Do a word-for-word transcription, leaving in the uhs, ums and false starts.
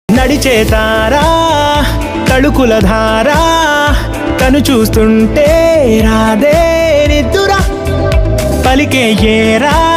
నడిచే తారా తళుకుల ధారా తను చూస్తుంటే రాదే నిద్దురా పలికే ఏరా